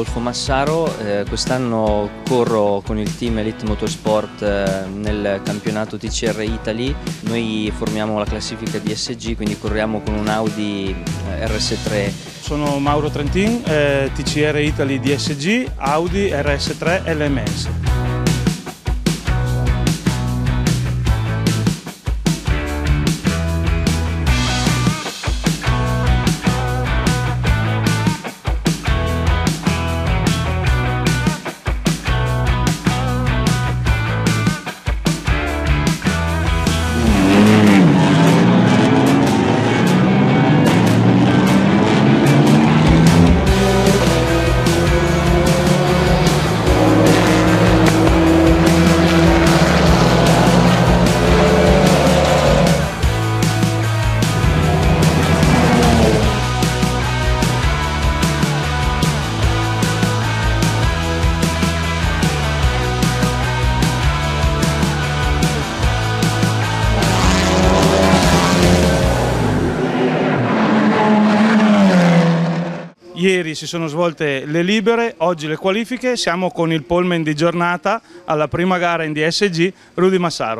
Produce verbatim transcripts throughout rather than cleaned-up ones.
Rodolfo Massaro, eh, quest'anno corro con il team Elite Motorsport eh, nel campionato T C R Italy. Noi formiamo la classifica D S G, quindi corriamo con un Audi eh, R S tre. Sono Mauro Trentin, eh, T C R Italy D S G, Audi R S tre L M S. Ieri si sono svolte le libere, oggi le qualifiche, siamo con il poleman di giornata alla prima gara in D S G, Rudy Massaro.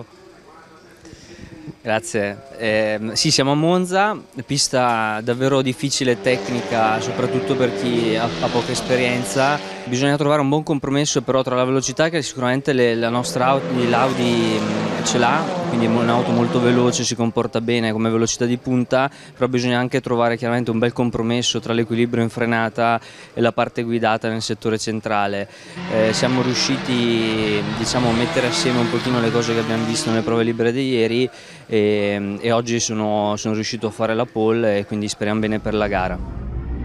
Grazie, eh, sì, siamo a Monza, pista davvero difficile e tecnica, soprattutto per chi ha, ha poca esperienza. Bisogna trovare un buon compromesso però tra la velocità, che sicuramente le, la nostra Audi, l'Audi ce l'ha, quindi è un'auto molto veloce, si comporta bene come velocità di punta, però bisogna anche trovare chiaramente un bel compromesso tra l'equilibrio in frenata e la parte guidata nel settore centrale. Eh, siamo riusciti, diciamo, a mettere assieme un pochino le cose che abbiamo visto nelle prove libere di ieri e, e oggi sono, sono riuscito a fare la pole e quindi speriamo bene per la gara.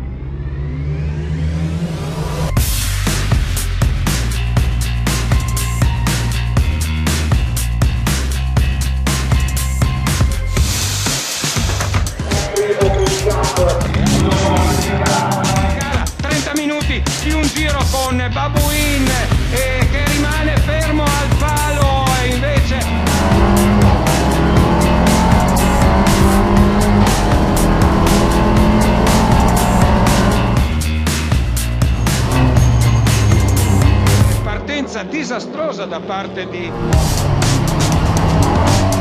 trenta minuti di un giro con Babuin eh, che rimane fermo al palo e invece partenza disastrosa da parte di